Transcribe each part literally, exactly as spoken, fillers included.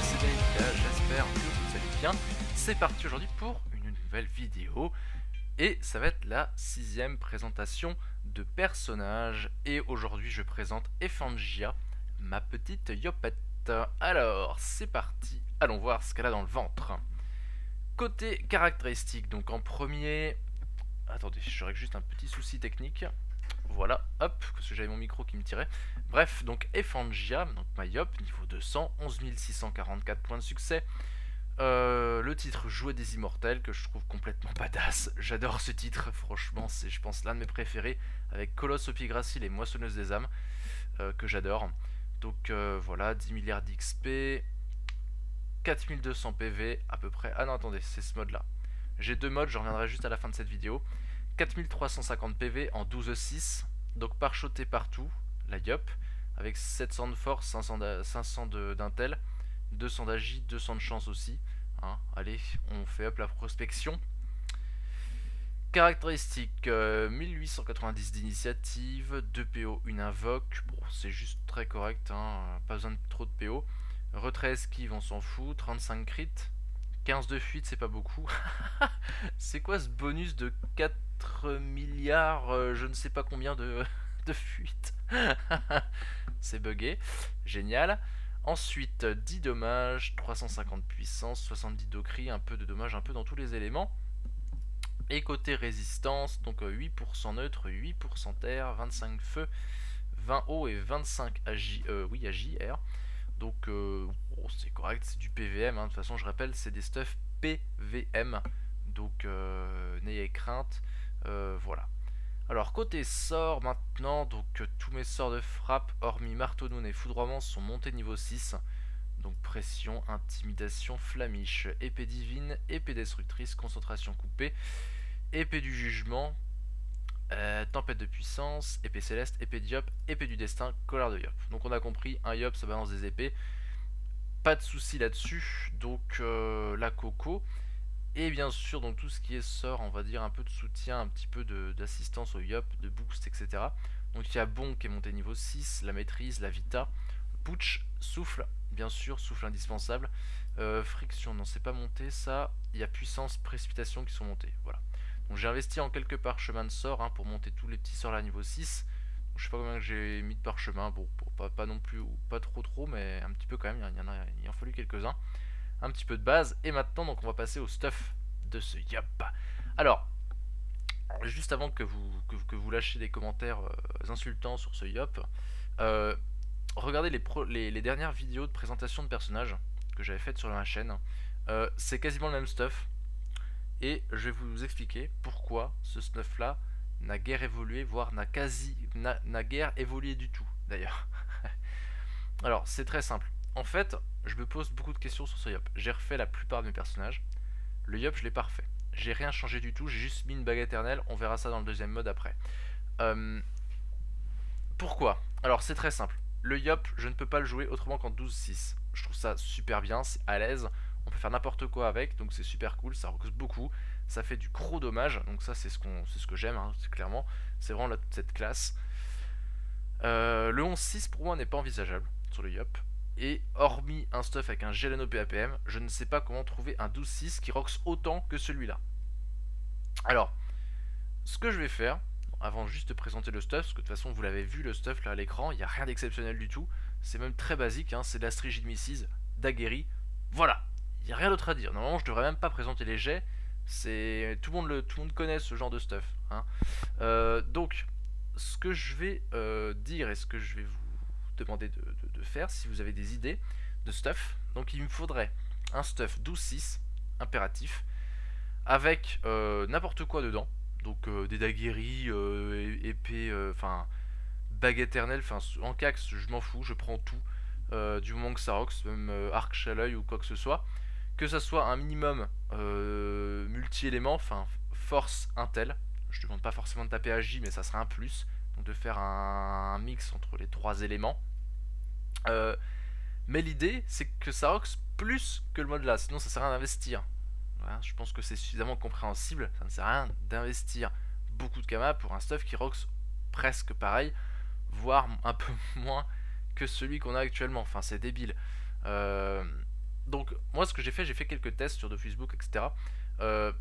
c'est bien Nika, j'espère que vous allez bien. C'est parti aujourd'hui pour une nouvelle vidéo et ça va être la sixième présentation de personnages. Et aujourd'hui je présente Effangia, ma petite Yopette. Alors c'est parti, allons voir ce qu'elle a dans le ventre. Côté caractéristiques, donc en premier... Attendez, j'aurais juste un petit souci technique. Voilà, hop, parce que j'avais mon micro qui me tirait. Bref, donc Effangia, donc ma Yop, niveau deux cents, onze mille six cent quarante-quatre points de succès. Euh, le titre Jouet des Immortels, que je trouve complètement badass. J'adore ce titre, franchement, c'est je pense l'un de mes préférés, avec Colosse au pied gracile et Moissonneuse des âmes, euh, que j'adore. Donc euh, voilà, dix milliards d'X P, quatre mille deux cents P V à peu près. Ah non, attendez, c'est ce mode là. J'ai deux modes, je reviendrai juste à la fin de cette vidéo. quatre mille trois cent cinquante P V en douze six, donc parchoté partout, la Yop, avec sept cents de force, cinq cents d'intel, deux cents d'agi, deux cents de chance aussi. Hein. Allez, on fait up la prospection. Caractéristiques, euh, mille huit cent quatre-vingt-dix d'initiative, deux P O, une invoque, bon c'est juste très correct, hein. Pas besoin de trop de P O. Retrait esquive, on s'en fout, trente-cinq crit, quinze de fuite, c'est pas beaucoup. C'est quoi ce bonus de quatre milliards, euh, je ne sais pas combien de, de fuite. C'est buggé, génial. Ensuite, dix dommages, trois cent cinquante puissance, soixante-dix d'ocri, un peu de dommages un peu dans tous les éléments. Et côté résistance, donc huit pour cent neutre, huit pour cent terre, vingt-cinq feu, vingt eau et vingt-cinq agi, euh, oui, agi, air. Donc euh, oh, c'est correct, c'est du P V M, hein. De toute façon je rappelle c'est des stuffs P V M, donc euh, n'ayez crainte, euh, voilà. Alors côté sort maintenant, donc euh, tous mes sorts de frappe hormis marteau noun et foudroiement sont montés niveau six. Donc pression, intimidation, flamiche, épée divine, épée destructrice, concentration coupée, épée du jugement, Euh, tempête de puissance, épée céleste, épée de Yop, épée du destin, colère de Yop. Donc on a compris, un Yop ça balance des épées, pas de souci là-dessus. Donc euh, la coco, et bien sûr donc tout ce qui est sort, on va dire un peu de soutien, un petit peu d'assistance au Yop, de boost, et cetera. Donc il y a Bon qui est monté niveau six, la maîtrise, la vita, Putsch, souffle, bien sûr, souffle indispensable, euh, friction, non c'est pas monté ça, il y a puissance, précipitation qui sont montés, voilà. Donc j'ai investi en quelques parchemins de sorts, hein, pour monter tous les petits sorts là niveau six. Donc, je sais pas combien que j'ai mis de parchemins, bon pour pas, pas non plus, ou pas trop trop, mais un petit peu quand même, il y en a, il en fallu quelques-uns. Un petit peu de base, et maintenant donc on va passer au stuff de ce Yop. Alors, juste avant que vous, que, que vous lâchiez des commentaires euh, insultants sur ce Yop, euh, regardez les, pro, les, les dernières vidéos de présentation de personnages que j'avais faites sur ma chaîne. Euh, c'est quasiment le même stuff. Et je vais vous expliquer pourquoi ce stuff là n'a guère évolué, voire n'a quasi n'a guère évolué du tout d'ailleurs. Alors c'est très simple. En fait, je me pose beaucoup de questions sur ce Yop. J'ai refait la plupart de mes personnages. Le Yop, je l'ai pas refait. J'ai rien changé du tout, j'ai juste mis une bague éternelle. On verra ça dans le deuxième mode après. Euh, pourquoi? Alors c'est très simple. Le Yop, je ne peux pas le jouer autrement qu'en douze six. Je trouve ça super bien, c'est à l'aise. On peut faire n'importe quoi avec, donc c'est super cool, ça repose beaucoup, ça fait du gros dommage, donc ça c'est ce, qu'on, c'est ce que j'aime, hein, c'est clairement, c'est vraiment la, cette classe. Euh, le onze six pour moi n'est pas envisageable sur le Yop, et hormis un stuff avec un Gelano P A P M, je ne sais pas comment trouver un douze six qui roxe autant que celui-là. Alors, ce que je vais faire, avant juste de présenter le stuff, parce que de toute façon vous l'avez vu le stuff là à l'écran, il n'y a rien d'exceptionnel du tout, c'est même très basique, hein, c'est de la Strigid Missis, d'Aguerri, voilà. Il n'y a rien d'autre à dire. Normalement, je devrais même pas présenter les jets. C'est tout le monde le tout le monde connaît ce genre de stuff. Hein. Euh, donc, ce que je vais euh, dire et ce que je vais vous demander de, de, de faire, si vous avez des idées de stuff, donc il me faudrait un stuff douze six impératif avec euh, n'importe quoi dedans. Donc euh, des daguerris, euh, épées, enfin euh, bague éternelle, enfin en cax, je m'en fous, je prends tout. Euh, du moment que ça roxe, même euh, arc chaleuil ou quoi que ce soit. Que ça soit un minimum euh, multi-éléments, enfin force intel. Je ne demande pas forcément de taper agi, mais ça sera un plus. Donc de faire un, un mix entre les trois éléments. Euh, mais l'idée, c'est que ça roxe plus que le mode là, sinon ça sert à rien d'investir. Voilà, je pense que c'est suffisamment compréhensible, ça ne sert à rien d'investir beaucoup de kama pour un stuff qui roxe presque pareil, voire un peu moins que celui qu'on a actuellement. Enfin, c'est débile. Euh, Donc moi ce que j'ai fait, j'ai fait quelques tests sur de Facebook, et cetera. Euh,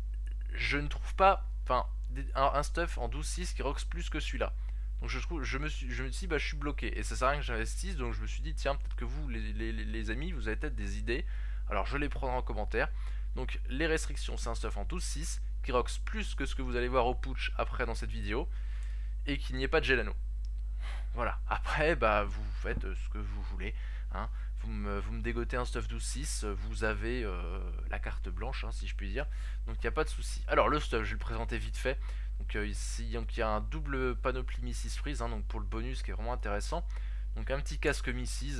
je ne trouve pas, enfin, un, un stuff en douze six qui rox plus que celui-là. Donc je trouve, je me suis, je me suis dit, bah je suis bloqué et ça sert à rien que j'investisse. Donc je me suis dit, tiens, peut-être que vous, les, les, les amis, vous avez peut-être des idées. Alors je les prendrai en commentaire. Donc les restrictions, c'est un stuff en douze six qui rox plus que ce que vous allez voir au putsch après dans cette vidéo et qu'il n'y ait pas de Gelano. Voilà. Après, bah vous faites ce que vous voulez. Hein. Vous, me, vous me dégotez un stuff douze six, vous avez euh, la carte blanche, hein, si je puis dire. Donc il n'y a pas de souci. Alors le stuff, je vais le présenter vite fait. Donc euh, ici, donc, il y a un double panoplie missis Freeze, hein, donc pour le bonus qui est vraiment intéressant. Donc un petit casque missis,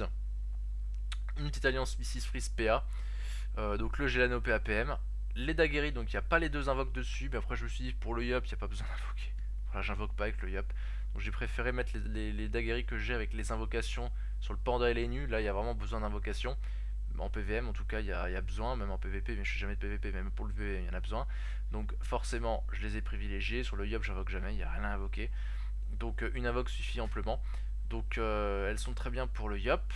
une petite alliance missis Freeze P A, euh, donc le Gelano P A P M, les Daguerri, donc il n'y a pas les deux invoques dessus, mais après je me suis dit pour le Yup, il n'y a pas besoin d'invoquer. Voilà, j'invoque pas avec le Yup. Donc j'ai préféré mettre les, les, les Daguerri que j'ai avec les invocations sur le Panda et les nus. Là il y a vraiment besoin d'invocation. En P V M en tout cas il y, y, a besoin, même en P V P, mais je suis jamais de P V P, même pour le P V M il y en a besoin. Donc forcément je les ai privilégiés. Sur le Yup j'invoque jamais, il n'y a rien à invoquer. Donc une invoque suffit amplement. Donc euh, elles sont très bien pour le Yup.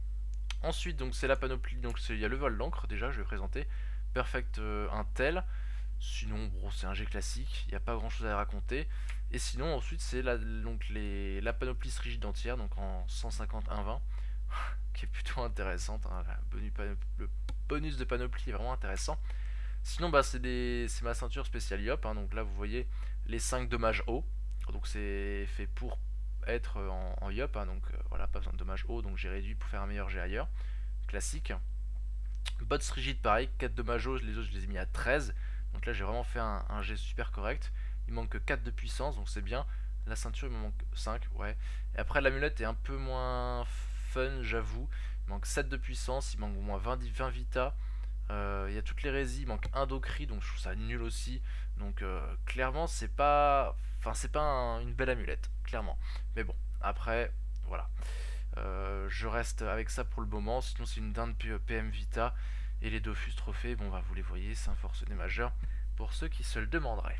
Ensuite donc c'est la panoplie, donc il y a le vol d'encre déjà, je vais présenter. Perfect euh, Intel. Sinon, bon, c'est un G classique, il n'y a pas grand chose à raconter. Et sinon, ensuite, c'est la, donc les, la panoplie rigide entière, donc en cent cinquante un vingt, qui est plutôt intéressante. Hein, la bonus, le bonus de panoplie est vraiment intéressant. Sinon, bah, c'est ma ceinture spéciale Yop. Hein, donc là, vous voyez les cinq dommages hauts. Donc c'est fait pour être en, en Yop. Hein, donc euh, voilà, pas besoin de dommages hauts. Donc j'ai réduit pour faire un meilleur jet ailleurs. Classique. Bots rigide, pareil, quatre dommages hauts. Les autres, je les ai mis à treize. Donc là j'ai vraiment fait un, un jet super correct. Il manque que quatre de puissance, donc c'est bien. La ceinture il me manque cinq, ouais. Et après l'amulette est un peu moins fun, j'avoue. Il manque sept de puissance, il manque au moins vingt, vingt vita. Euh, il y a toutes les résis, il manque un d'ocri, donc je trouve ça nul aussi. Donc euh, clairement c'est pas... Enfin c'est pas un, une belle amulette, clairement. Mais bon, après, voilà. Euh, je reste avec ça pour le moment, sinon c'est une dinde P M Vita. Et les Dofus trophées, bon bah vous les voyez, c'est un forcené majeur pour ceux qui se le demanderaient.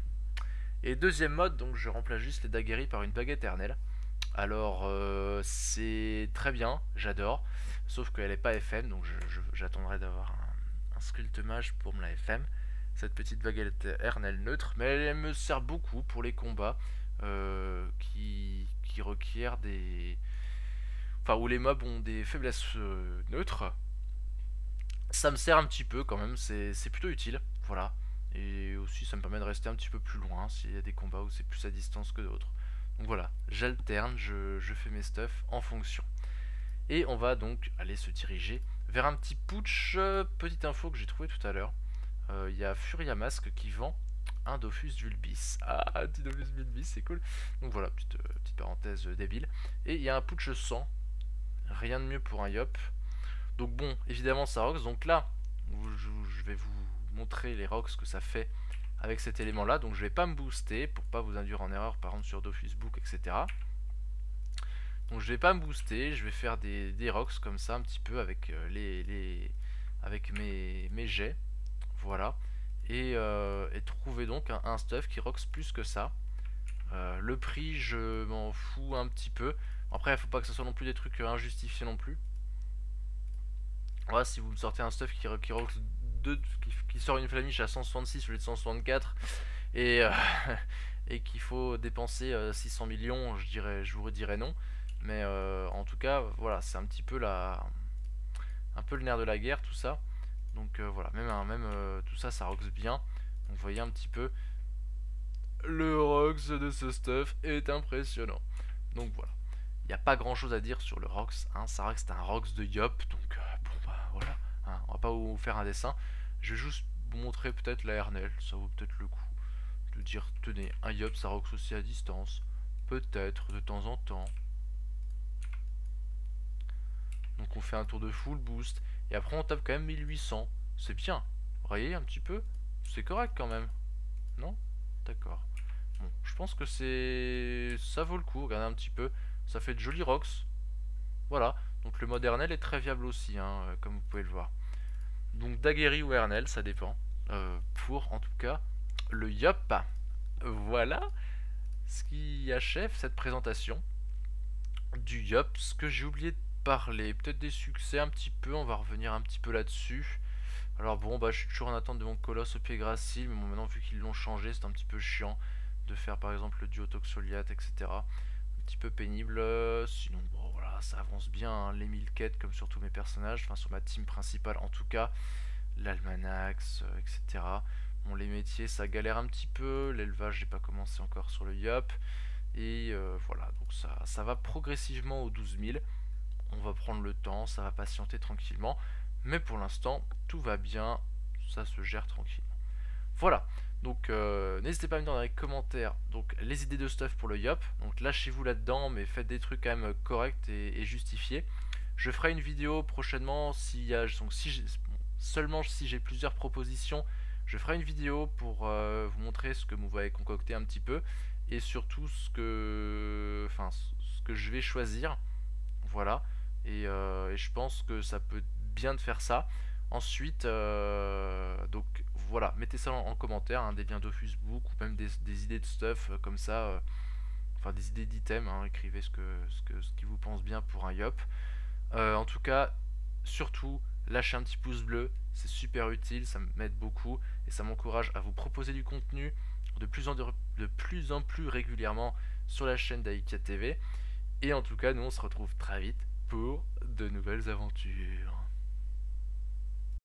Et deuxième mode, donc je remplace juste les Daguerri par une bague éternelle. Alors euh, c'est très bien, j'adore, sauf qu'elle n'est pas F M, donc j'attendrai d'avoir un, un sculpte mage pour me la F M. Cette petite bague éternelle neutre, mais elle me sert beaucoup pour les combats euh, qui, qui requièrent des... Enfin où les mobs ont des faiblesses euh, neutres. Ça me sert un petit peu quand même, c'est plutôt utile, voilà. Et aussi ça me permet de rester un petit peu plus loin s'il y a des combats où c'est plus à distance que d'autres. Donc voilà, j'alterne, je, je fais mes stuff en fonction. Et on va donc aller se diriger vers un petit putsch. Euh, petite info que j'ai trouvé tout à l'heure. Il euh, y a Furia Mask qui vend un Dofus Vulbis. Ah, un petit Dofus Vulbis, c'est cool. Donc voilà, petite, euh, petite parenthèse euh, débile. Et il y a un putsch cent. Rien de mieux pour un Yop. Donc bon, évidemment ça rox. Donc là, je vais vous montrer les rox que ça fait avec cet élément là. Donc je vais pas me booster pour pas vous induire en erreur par exemple sur Dofusbook, et cetera. Donc je vais pas me booster, je vais faire des, des rox comme ça un petit peu avec euh, les, les avec mes, mes jets. Voilà. Et, euh, et trouver donc un, un stuff qui rox plus que ça. Euh, le prix je m'en fous un petit peu. Après il faut pas que ce soit non plus des trucs injustifiés non plus. Voilà, si vous me sortez un stuff qui, qui, deux, qui, qui sort une flamiche à cent soixante-six au lieu de cent soixante-quatre et, euh, et qu'il faut dépenser euh, six cents millions, je, dirais, je vous redirais non. Mais euh, en tout cas, voilà, c'est un petit peu la, un peu le nerf de la guerre, tout ça. Donc euh, voilà, même, hein, même euh, tout ça, ça rox bien. Donc vous voyez un petit peu, le rox de ce stuff est impressionnant. Donc voilà. Il n'y a pas grand chose à dire sur le rox, hein. Ça reste un rox de Yop, donc euh, bon bah voilà, hein. On va pas vous faire un dessin. Je vais juste vous montrer peut-être la Ernel, ça vaut peut-être le coup de dire tenez, un Yop ça rox aussi à distance, peut-être de temps en temps. Donc on fait un tour de full boost, et après on tape quand même mille huit cents, c'est bien, vous voyez un petit peu, c'est correct quand même, non? D'accord. Bon, je pense que c'est... ça vaut le coup, regardez un petit peu. Ça fait de jolis rox. Voilà. Donc le mode Ernel est très viable aussi, hein, euh, comme vous pouvez le voir. Donc Daguerri ou Ernel, ça dépend. Euh, pour en tout cas le Yop. Voilà ce qui achève cette présentation du Yop. Ce que j'ai oublié parler peut-être des succès un petit peu, on va revenir un petit peu là-dessus. Alors bon, bah je suis toujours en attente de mon colosse au pied gracile, mais bon, maintenant vu qu'ils l'ont changé, c'est un petit peu chiant de faire par exemple le duo Toxoliate, et cetera. Un petit peu pénible. Euh, sinon, bon voilà, ça avance bien, hein, les mille quêtes comme sur tous mes personnages, enfin sur ma team principale en tout cas, l'Almanax, euh, et cetera. Bon, les métiers, ça galère un petit peu, l'élevage, j'ai pas commencé encore sur le Yop. Et euh, voilà, donc ça, ça va progressivement aux douze mille. On va prendre le temps, ça va patienter tranquillement. Mais pour l'instant, tout va bien, ça se gère tranquillement. Voilà, donc euh, n'hésitez pas à me dire dans les commentaires donc, les idées de stuff pour le Yop. Donc lâchez-vous là-dedans, mais faites des trucs quand même corrects et, et justifiés. Je ferai une vidéo prochainement s'il y a, donc, si j'ai- bon, seulement si j'ai plusieurs propositions. Je ferai une vidéo pour euh, vous montrer ce que vous avez concocté un petit peu et surtout ce que, enfin, ce que je vais choisir. Voilà. Et, euh, et je pense que ça peut bien de faire ça. Ensuite, euh, donc voilà, mettez ça en, en commentaire, hein, des liens d'Offusebook ou même des, des idées de stuff euh, comme ça, euh, enfin des idées d'items, hein, écrivez ce, que, ce, que, ce qui vous pense bien pour un Yop. Euh, en tout cas, surtout, lâchez un petit pouce bleu, c'est super utile, ça m'aide beaucoup et ça m'encourage à vous proposer du contenu de plus en, de, de plus, en plus régulièrement sur la chaîne d'Aikia T V. Et en tout cas, nous on se retrouve très vite pour de nouvelles aventures.